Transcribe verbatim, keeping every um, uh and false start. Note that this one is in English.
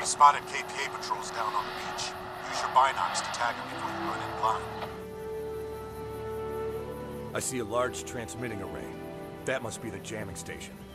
spotted K P A patrols down on the beach. Use your binocs to tag them before you run incline. I see a large transmitting array. That must be the jamming station.